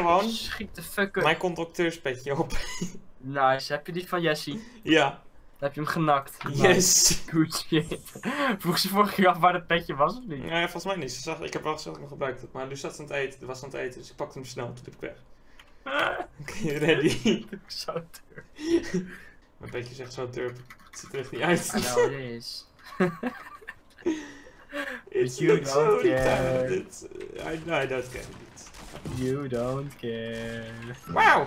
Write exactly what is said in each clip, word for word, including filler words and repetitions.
gewoon Schiet de fuck up. mijn conducteurspetje op. Nice, heb je die van Jessie? Ja. Dan heb je hem genakt. Yes. Good shit. Vroeg ze vorige keer af waar dat petje was of niet? Ja, volgens mij niet. Ze zag, ik heb wel gezegd dat ik nog gebruikt had. Maar nu zat ze aan het eten. was aan het eten. Dus ik pakte hem snel. Toen liep ik weg. Oké, okay, ready. Zo turp. Mijn petje is echt zo turp. Het ziet er echt niet uit. I know it is. It's You looks so don't care. retarded. I, no, I don't care. You don't care. Wauw!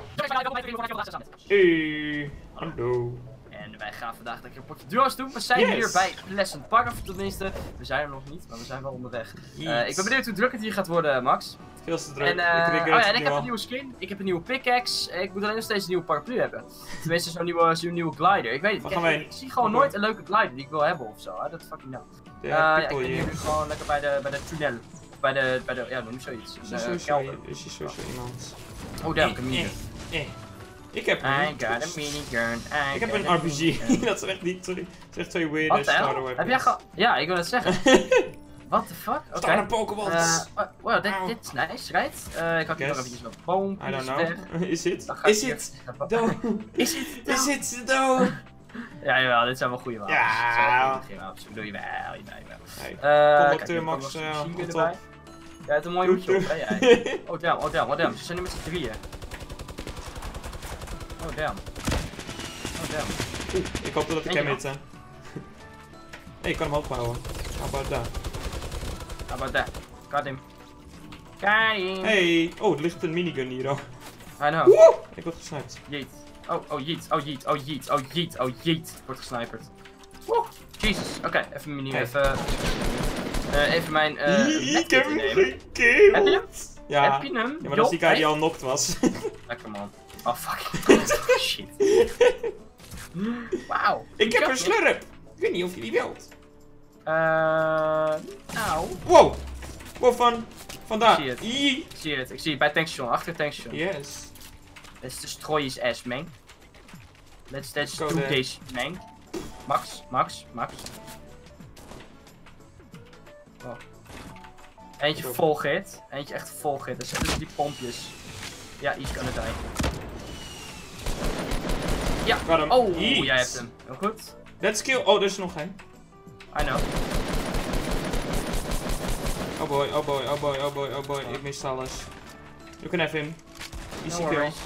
Hey, hallo. En wij gaan vandaag lekker een potje duo's doen. We zijn Yes. hier bij Pleasant Park, of tenminste, we zijn er nog niet, maar we zijn wel onderweg. Uh, ik ben benieuwd hoe druk het hier gaat worden, Max. Veel te druk. En, uh, ik oh ja, en ik nu heb al. een nieuwe skin, ik heb een nieuwe pickaxe, ik moet alleen nog steeds een nieuwe paraplu hebben. Tenminste, zo'n nieuwe, zo'n nieuwe glider. Ik weet niet, Waar ik, gaan ik, wij- ik zie gewoon Waar- nooit een leuke glider die ik wil hebben ofzo. Dat fucking nou. De Uh, ja, ik people ben hier hier. nu gewoon lekker bij de, bij de tunnel. Of bij de, bij de, ja, noem zoiets. Is De er sowieso, kelder. is hier sowieso iemand? Oh, daar heb ik een Eh, mini. eh, eh. Ik heb I een got a minigun. Ik heb een R P G. Dat is echt niet, sorry. Het is echt twee weird Wat de Star hel? Wars. Heb jij ge... Ja, ik wil het zeggen. What the fuck? Oké. Star Pokéballs. Uh, wow, dit, Auw. dit is nice, right? Uh, ik had hier nog Yes. eventjes wat boompjes I don't weg. know. Is it? Dan ga ik Is hier- it? Do. Is het? Is it? Do. Ja, jawel, dit zijn wel goede wapens. Ja. Zo, geen wapens. Doe je wel, jawel, jawel. Hey. Uh, kijk, Conducteur hier heb ik Max, ook nog eh, zo'n machine gun op erbij. top. Ja, het is een mooi hoedje op, hè, jij. Oh damn, oh damn, oh damn. Ze zijn nu met z'n drieën. Oh damn. Oh damn. Oeh, ik hoop dat ik Eentje hem nog. hit, hè. Nee, ik kan hem hoog houden. How about that? How about that? Got him. Got him. Hey! Oh, er ligt een minigun hier, oh. I know. Woe! Ik word gesniped. Jeet. Oh, oh, jeet. Oh, jeet. Oh, jeet. Oh, jeet. Oh, jeet. Wordt gesniperd. Woe. Jesus. Oké, even menu. Hey. Even. Uh, even mijn. Uh, ik heb hem nemen. gekild! Heb je hem? Ja. Heb je hem? Ja, maar dat is die guy Joh, die al knocked was. lekker man. Oh, fuck. Shit. Wauw. Ik heb een Kap- slurp! Ik weet niet of je die wilt. Eh. nou. Wow! Wow, van... Vandaar. Ik zie het. Ie. Ik zie het. Ik zie het bij het tankstation. Achter het tankstation. Yes. Let's destroy his ass, man. Let's, let's Go do there. this, man. Max, Max, Max. Oh. Eentje Go. vol git. Eentje echt vol git. Dus dus die pompjes. Ja, he's gonna die. Ja. Got hem. Oh, Yeet. jij hebt hem. Heel goed. Let's kill. Oh, er is er nog één. I know. Oh boy, oh boy, oh boy, oh boy, oh boy. Ik mis alles. You can have him. Easy No kill. worries.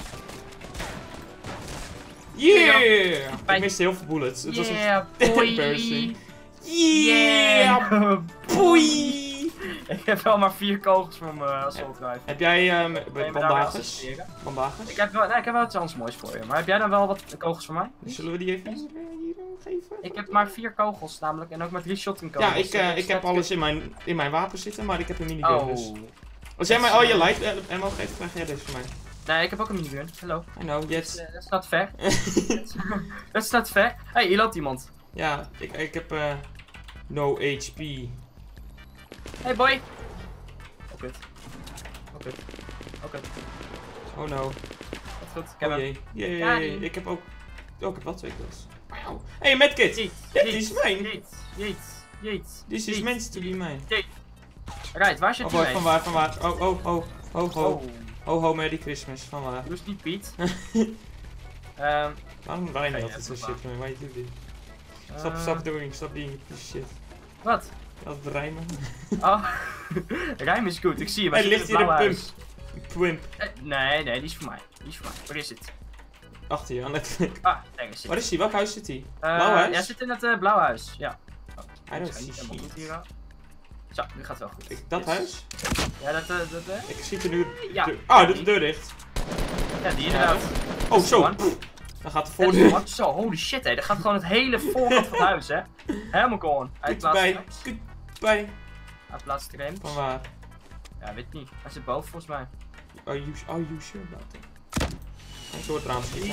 Yeah! Bij- Ik miste heel veel bullets. Het was Yeah, echt boy. embarrassing. Yeah, Yeah! boy. Ik heb wel maar vier kogels voor mijn assault rifle. Heb jij um, Kan je me daar wel bandages? assisteren? Bandages? Ik heb wel, nee, ik heb wel iets anders moois voor je. Maar heb jij dan wel wat kogels voor mij? Zullen we die even hier uh, geven? Ik heb maar vier kogels namelijk en ook maar drie shotgun kogels. Ja, ik, uh, Dus ik heb dat- alles in mijn, in mijn wapen zitten, maar ik heb een minigun. Oh. Dus. Als jij mij al je light uh, ammo geeft, krijg jij deze voor mij. Nee, ik heb ook een minigun. Hallo. I know, yes. Dat is not fair. Dat is not fair. Hé, hey, hier loopt iemand. Ja, ik, ik heb uh, no H P. Hey boy. Oh kut. Oh kut. Oh kut. Oh no. Wat goed. Ik heb Oh hem. jee. Jee, Ja, die- ik heb ook... Oh, ik heb wel twee kills. Wauw. Hey, medkit! Jeet. Dit jeet, is mijn. Jeet. Jeet. Jeet. This is jeet, meant to be mine. jeet. Right, waar is je Oh boy, teammate? van waar, van waar? Oh, oh, oh. Ho, ho. Oh. Ho, ho, Merry Christmas. Van waar? Doe eens niet Piet. Ehm Waarom rijm je Oké, altijd zo ja, shit, man? Why you do this? Stop, eh, stop doing, stop being a piece of shit. Wat? Altijd rijmen. Oh. Rijm is goed, ik zie je. maar Er zit ligt in hier het een blauwe pump. huis. Pump. Eh, nee, nee, die is voor mij. Die is voor mij. Waar is het? Achter je, aan het Ah, daar is het. Waar is hij? Welk huis zit hij? Eh, Blauw huis? Ja, hij zit in het uh, blauwe huis. Ja. Oh, I don't ik ga see niet helemaal shit. goed hier, hoor. Zo, nu gaat het wel goed. Ik, dat Yes. huis? Ja, dat, uh, dat, uh, Ik zie er nu... Ja. de- Ah, doet de deur dicht. ja, die inderdaad. Oh, zo. One. Dan gaat de Dat is voordeur. one. Zo, holy shit, hé. Dat gaat gewoon het hele voorkant van het huis, hè. Helemaal gewoon. Hij plaatst Bij. erin. Bij. Hij plaatst erin. Van waar? Ja, weet ik niet. Hij zit boven, volgens mij. Are you, are you sure about that? Hij door het raam schieten.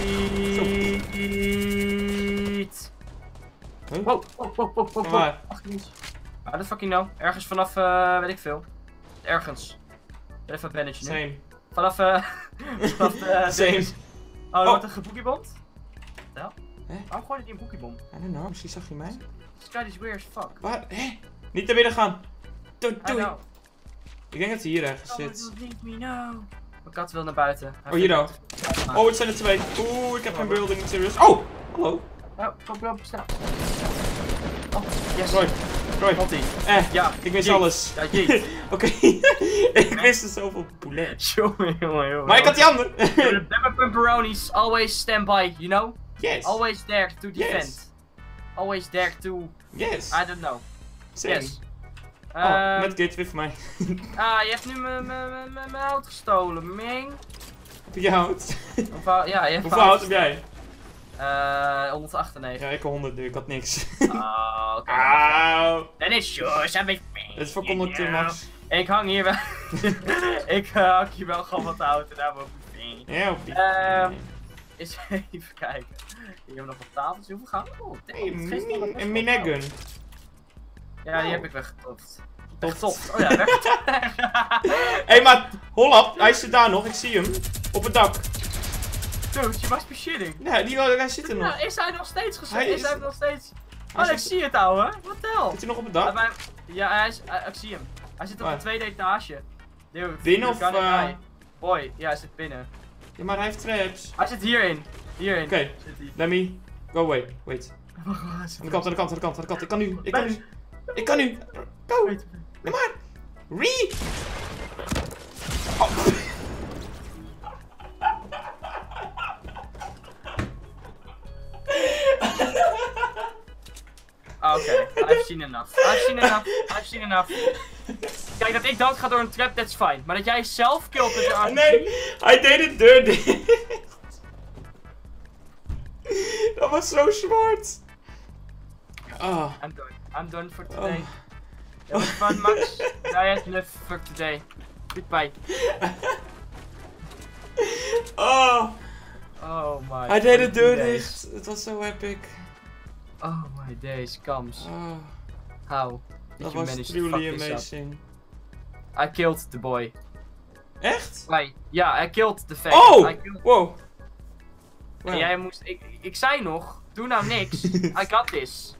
Eet. Huh? Wow, wow, wow, wow, wow, Van wow. waar? Achter ons. Ah, dat fucking no. Ergens vanaf, uh, weet ik veel. Ergens. Even een pennetje nu. Same. Vanaf, eh. vanaf de. Same. Oh, er Oh. wordt een geboekiebomd? Wat de Hè? hel? Waarom gooi je die een boekiebom? I don't know, misschien zag je mij. This guy is weird as fuck. Waar? Hé? Niet naar binnen gaan. Doei, I doei. know. Ik denk dat hij hier ergens Oh, zit. don't leave me now. Mijn kat wil naar buiten. Hij Oh, hier vindt dan. het- Oh, het zijn er twee. Oeh, ik heb geen building materials. Oh, hallo. Oh, kom op, snel. Oh, yes. Roy, Roy. Komt-ie. Eh, Ja, ik mis jeet. alles. Ja, jeet. Oké, ik wist zoveel poulet. Jongen, jongen, jongen. Maar ik had die andere. The Pepper Pepperonis always stand by, you know? Yes. Always there to defend. Yes. Always there to... Yes. I don't know. Same. Yes. Oh, Ehm, met gate weer voor mij. Ah, je hebt nu mijn- mijn mijn- mijn hout gestolen, Ming. Heb je hout? Of, hou- ja, je hebt Hoeveel hout heb jij? Eh, honderdachtennegentig. Ja, ik had honderd nu, ik had niks. Oh, oké. Auw. Dan is Jos, hij weet Het is voor conducteur, Max. Ik hang hier wel... ik uh, hak hier wel gewoon wat hout en daar boven. Ja, op die. Ehm, Eens even kijken. Hier hebben we nog wat tafels. Hoeveel gaan we? Oh, Hey, damn, het geeft nog min- best een wel minigun. geld. Ja, die heb ik weggetopt. Toft. Weggetopt. Oh ja, weggetopt. Hé, hey, maar Hollap, hij zit daar nog, ik zie hem. Op het dak. Dude, je must be shitting. Nee, die, hij zit er nog. Ja, is hij nog steeds gezet? Hij Is is- hij nog steeds... Hij Oh, ik zit- zie het, ouwe. Wat de hell? Zit hij nog op het Hij dak? bij- Ja, hij is... hij- ik zie hem. Hij zit op Waar? de tweede etage. Dude, Binnen you of, gotta eh? die. Boy, ja, hij zit binnen. Ja, maar hij heeft traps. Hij zit hierin. Hierin. Oké, Zit hij. let me. Go away. Wait. Wacht, wacht, hij zit Aan de kant, aan de kant, aan de kant, aan de kant. Ik kan nu, ik kan Nee. nu. Ik kan nu. Go. Wait, Kom maar. Re. Oh. Ah, oké. I've seen enough. I've seen enough. I've seen enough. Kijk, dat ik dood ga door een trap, that's fine. Maar dat jij zelf killt met je R P G... Nee, hij deed het deur dicht. Dat was zo smart. Oh. I'm done. I'm done for Oh. today. It was fun, Max. I had enough for today. Goodbye. Oh. Oh my. Hij deed de fucking deur days. dicht. Het was zo epic. Oh my days, comes. Oh. How did Dat you was manage to truly fuck this up? amazing. I killed the boy. Echt? Wait, ja, I killed the fake. Oh! I killed... Wow. En jij moest... Ik, ik zei nog, doe nou niks. I got this.